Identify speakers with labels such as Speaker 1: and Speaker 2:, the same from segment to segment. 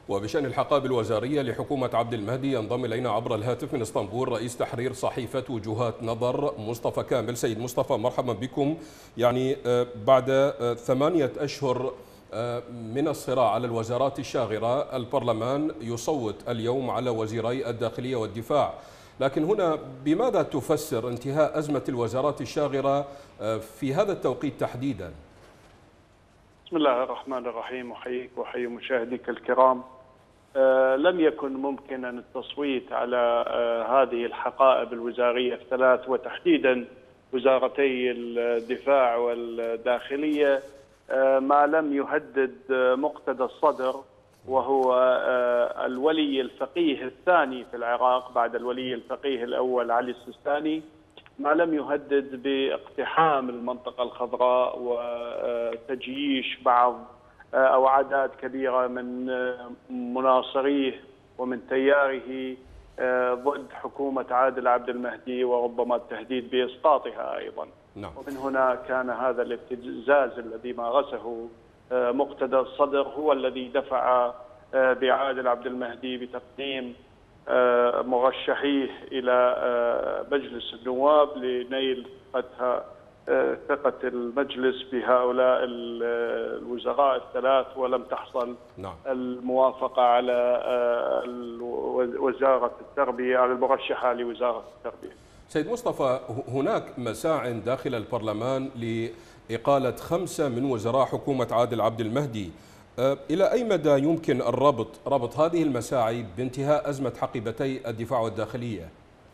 Speaker 1: وبشأن الحقائب الوزارية لحكومة عبد المهدي ينضم إلينا عبر الهاتف من اسطنبول رئيس تحرير صحيفة وجهات نظر مصطفى كامل. سيد مصطفى، مرحبا بكم. يعني بعد 8 أشهر من الصراع على الوزارات الشاغرة، البرلمان يصوت اليوم على وزيري الداخلية والدفاع، لكن هنا بماذا تفسر انتهاء أزمة الوزارات الشاغرة في هذا التوقيت تحديدا؟
Speaker 2: بسم الله الرحمن الرحيم، أحييك وأحيي مشاهديك الكرام. لم يكن ممكنا التصويت على هذه الحقائب الوزارية الثلاث، وتحديدا وزارتي الدفاع والداخلية، ما لم يهدد مقتدى الصدر، وهو الولي الفقيه الثاني في العراق بعد الولي الفقيه الأول علي السيستاني، ما لم يهدد باقتحام المنطقة الخضراء وتجييش بعض أو أعداد كبيرة من مناصريه ومن تياره ضد حكومة عادل عبد المهدي، وربما التهديد بإسقاطها أيضا.
Speaker 1: نعم.
Speaker 2: ومن هنا كان هذا الابتزاز الذي مارسه مقتدى الصدر هو الذي دفع بعادل عبد المهدي بتقديم مرشحيه إلى مجلس النواب لنيل ثقة المجلس بهؤلاء الوزراء الثلاث، ولم تحصل الموافقة على وزارة التربية، على المرشحة لوزارة التربية.
Speaker 1: سيد مصطفى، هناك مساع داخل البرلمان لإقالة 5 من وزراء حكومة عادل عبد المهدي. إلى أي مدى يمكن ربط هذه المساعي بانتهاء أزمة حقيبتي الدفاع والداخلية؟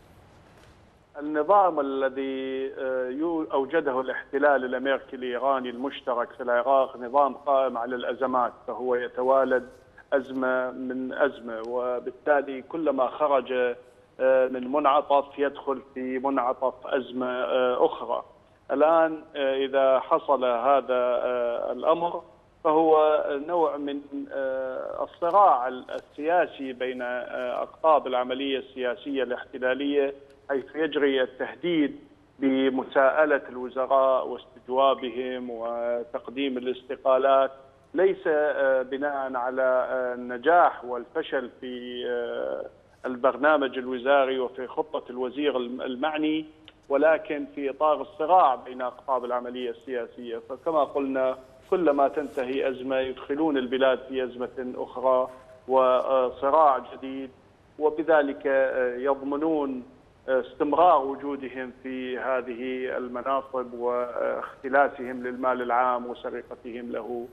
Speaker 2: النظام الذي أوجده الاحتلال الأمريكي الإيراني المشترك في العراق نظام قائم على الأزمات، فهو يتوالد أزمة من أزمة، وبالتالي كلما خرج من منعطف يدخل في منعطف أزمة أخرى. الآن إذا حصل هذا الأمر فهو نوع من الصراع السياسي بين أقطاب العملية السياسية الاحتلالية، حيث يجري التهديد بمساءلة الوزراء واستجوابهم وتقديم الاستقالات، ليس بناء على النجاح والفشل في البرنامج الوزاري وفي خطة الوزير المعني، ولكن في إطار الصراع بين أقطاب العملية السياسية. فكما قلنا، كلما تنتهي أزمة يدخلون البلاد في أزمة أخرى وصراع جديد، وبذلك يضمنون استمرار وجودهم في هذه المناصب واختلاسهم للمال العام وسرقتهم له،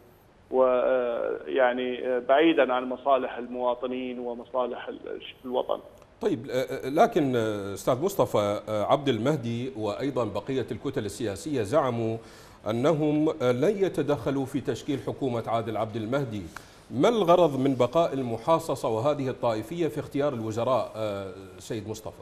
Speaker 2: ويعني بعيدا عن مصالح المواطنين ومصالح الوطن.
Speaker 1: طيب، لكن أستاذ مصطفى، عبد المهدي وأيضا بقية الكتل السياسية زعموا أنهم لن يتدخلوا في تشكيل حكومة عادل عبد المهدي. ما الغرض من بقاء المحاصصة وهذه الطائفية في اختيار الوزراء سيد مصطفى؟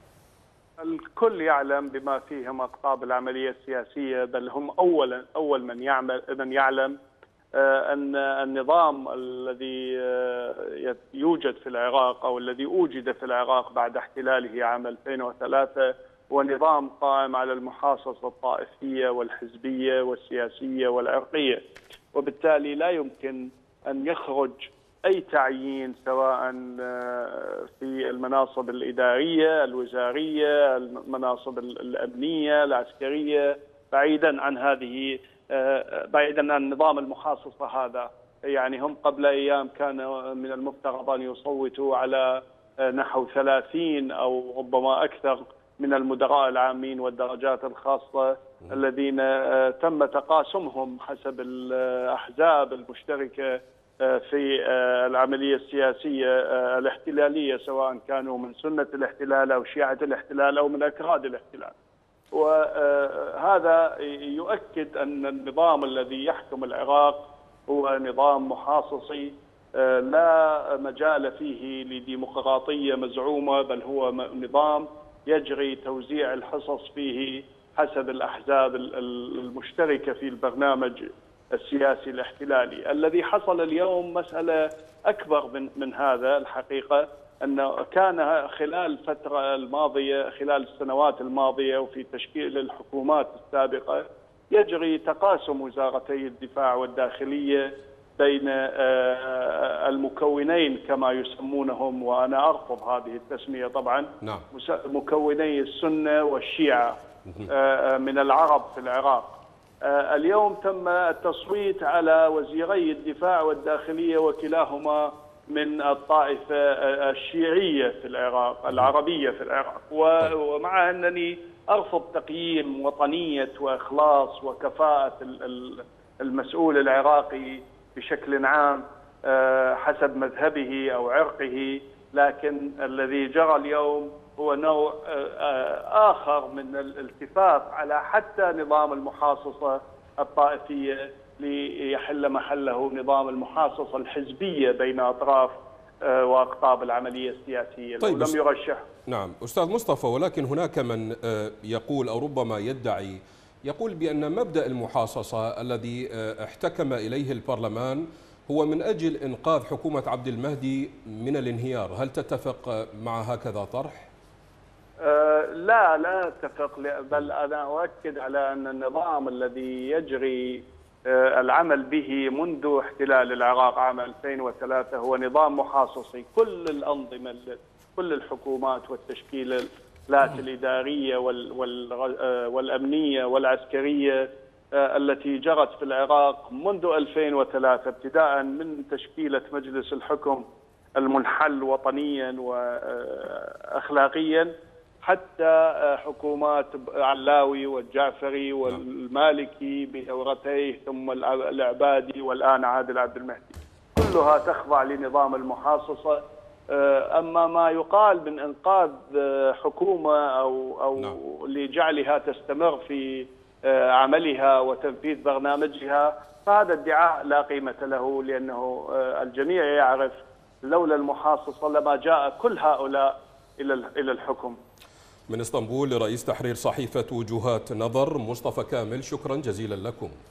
Speaker 2: الكل يعلم بما فيهم أقطاب العملية السياسية، بل هم أول من يعلم أن النظام الذي يوجد في العراق أو الذي أوجد في العراق بعد احتلاله عام 2003 هو نظام قائم على المحاصصة الطائفية والحزبية والسياسية والعرقية، وبالتالي لا يمكن أن يخرج أي تعيين سواء في المناصب الإدارية الوزارية، المناصب الأمنية العسكرية، بعيدا عن نظام المحاصصة هذا. يعني هم قبل أيام كان من المفترض أن يصوتوا على نحو 30 أو ربما أكثر من المدراء العامين والدرجات الخاصة الذين تم تقاسمهم حسب الأحزاب المشتركة في العملية السياسية الاحتلالية، سواء كانوا من سنة الاحتلال أو شيعة الاحتلال أو من أكراد الاحتلال. وهذا يؤكد أن النظام الذي يحكم العراق هو نظام محاصصي لا مجال فيه لديمقراطية مزعومة، بل هو نظام يجري توزيع الحصص فيه حسب الأحزاب المشتركة في البرنامج السياسي الاحتلالي. الذي حصل اليوم مسألة أكبر من هذا الحقيقة، أنه كان خلال الفترة الماضية، خلال السنوات الماضية وفي تشكيل الحكومات السابقة، يجري تقاسم وزارتي الدفاع والداخلية بين المكونين كما يسمونهم، وأنا أرفض هذه التسمية طبعا.
Speaker 1: نعم.
Speaker 2: مكوني السنة والشيعة من العرب في العراق. اليوم تم التصويت على وزيري الدفاع والداخلية، وكلاهما من الطائفة الشيعية في العراق، العربية في العراق. ومع أنني أرفض تقييم وطنية وإخلاص وكفاءة المسؤول العراقي بشكل عام حسب مذهبه أو عرقه، لكن الذي جرى اليوم هو نوع آخر من الالتفاف على حتى نظام المحاصصة الطائفية ليحل محله نظام المحاصصة الحزبية بين أطراف وأقطاب العملية السياسية.
Speaker 1: طيب
Speaker 2: لم يرشح.
Speaker 1: نعم أستاذ مصطفى، ولكن هناك من يقول أو ربما يقول بأن مبدأ المحاصصة الذي احتكم إليه البرلمان هو من أجل إنقاذ حكومة عبد المهدي من الانهيار. هل تتفق مع هكذا طرح؟
Speaker 2: لا أتفق، بل أنا أؤكد على أن النظام الذي يجري العمل به منذ احتلال العراق عام 2003 هو نظام محاصصي. كل الأنظمة، كل الحكومات والتشكيلات الإدارية والأمنية والعسكرية التي جرت في العراق منذ 2003، ابتداء من تشكيلة مجلس الحكم المنحل وطنيا وأخلاقيا حتى حكومات علاوي والجعفري والمالكي بدورتيه، ثم العبادي والآن عادل عبد المهدي، كلها تخضع لنظام المحاصصة. أما ما يقال من إنقاذ حكومة أو لجعلها تستمر في عملها وتنفيذ برنامجها، فهذا ادعاء لا قيمة له، لأنه الجميع يعرف لولا المحاصصة لما جاء كل هؤلاء إلى الحكم.
Speaker 1: من اسطنبول رئيس تحرير صحيفة وجهات نظر مصطفى كامل، شكرا جزيلا لكم.